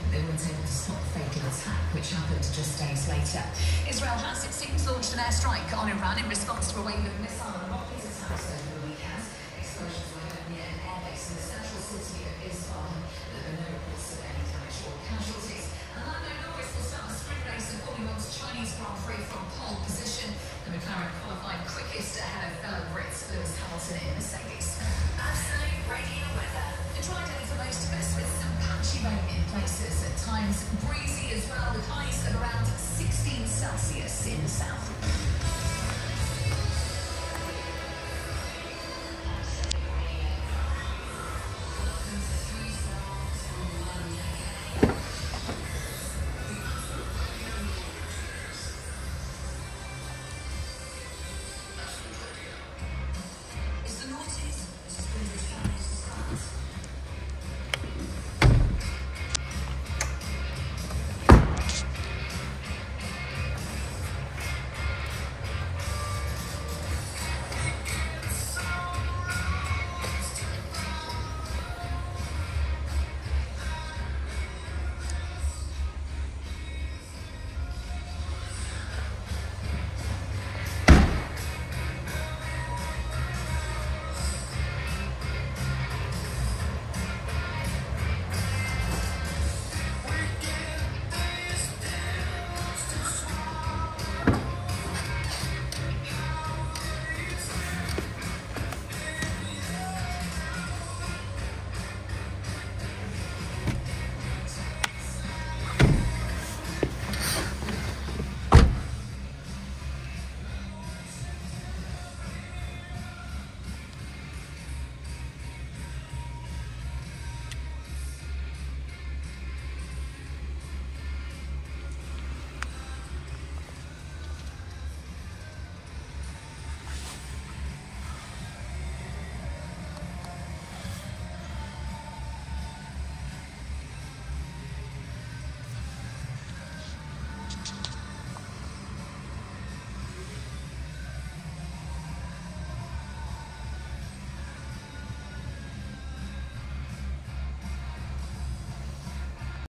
They weren't able to stop the fatal attack, which happened just days later. Israel has, it seems, launched an airstrike on Iran in response to a wave of missile and rocket attacks over the weekend. Explosions were heard near an airbase in the central city of Isfahan. There were no reports of any damage or casualties. And Lando Norris will start a sprint race in Formula One's Chinese Grand Prix from pole position. The McLaren qualified quickest ahead of fellow Brits Lewis Hamilton in Mercedes. Absolute radio weather. A dry day for most of us with some patchy rain in places, at times breezy as well, with highs of around 16 Celsius in the south.